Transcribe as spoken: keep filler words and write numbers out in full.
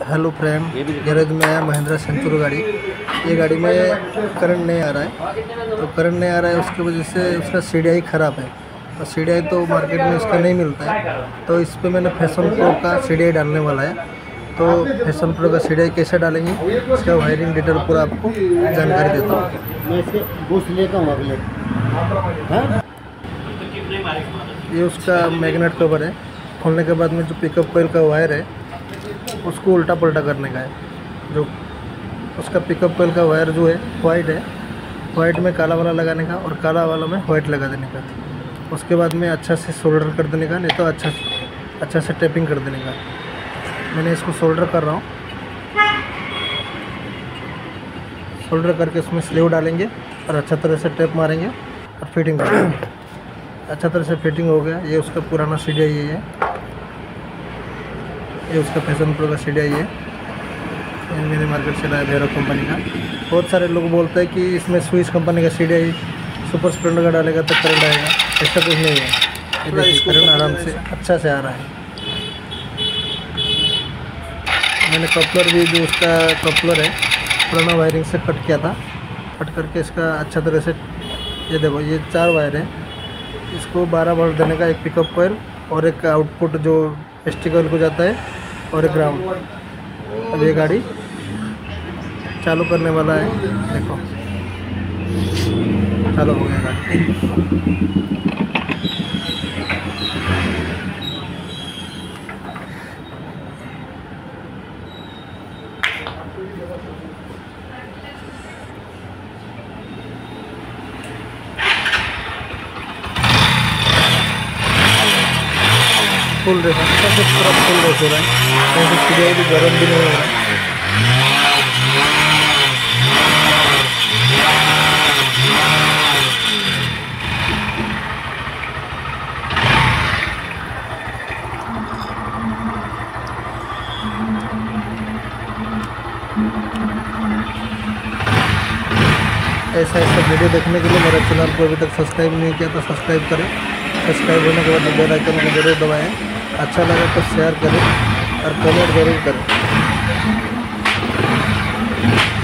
Hello friend, garage में आया Mahindra century गाड़ी। ये गाड़ी में करंट नहीं आ रहा है, तो करंट नहीं आ रहा है उसकी वजह से उसका सी डी आई ख़राब है। तो सी डी आई तो मार्केट में इसका नहीं मिलता है, तो इस पर मैंने फैशन प्रो का सी डी आई डालने वाला है। तो फैशन प्रो का सी डी आई कैसे डालेंगे, इसका वायरिंग डिटेल पूरा आपको जानकारी देता हूँ। मैं इसे बूस्ट लेता हूँ अगले। हाँ? ये उसका मैग्नेट कवर है। खोलने के बाद में जो पिकअप कोयल का वायर है उसको उल्टा पलटा करने का है। जो उसका पिकअप कोयल का वायर जो है वाइट है, वाइट में काला वाला लगाने का और काला वाला में वाइट लगा देने का। उसके बाद में अच्छा से सोल्डर कर देने का, नहीं तो अच्छा अच्छा से टेपिंग कर देने का। मैंने इसको सोल्डर कर रहा हूँ। सोल्डर करके उसमें स्लीव डालेंगे और अच्छा तरह से टेप मारेंगे और फिटिंग करेंगे। अच्छा तरह से फिटिंग हो गया। ये उसका पुराना सी डी आई है, ये उसका फैशन प्रो का सी डी आई है। ये मैंने मार्केट से लाया भेरो कंपनी का। बहुत सारे लोग बोलते हैं कि इसमें स्विच कंपनी का C D I super Splendor का डालेगा तो करंट आएगा। ऐसा कुछ नहीं है, ये देखिए करंट आराम से अच्छा से आ रहा है। मैंने कपलर भी जो उसका कपलर है पुराना वायरिंग से कट किया था, कट करके इसका अच्छा तरह से, ये देखो ये चार वायर है, इसको बारह वोल्ट देने का। एक पिकअप कॉइल और एक आउटपुट जो एसटी कॉइल को जाता है और एक ग्राउंड। अब ये गाड़ी चालू करने वाला है, देखो चालू हो गया गाड़ी। फुल रेस अच्छा से पूरा फुल रेस हो रहा है, कहीं सी डी आई भी गर्म भी नहीं हो रहा है। ऐसा ऐसा वीडियो देखने के लिए मेरे चैनल को अभी तक सब्सक्राइब नहीं किया तो सब्सक्राइब करें। सब्सक्राइब होने के बाद बेल आइकन को जरूर दबाएं। अच्छा लगे तो शेयर करें और कमेंट जरूर करें।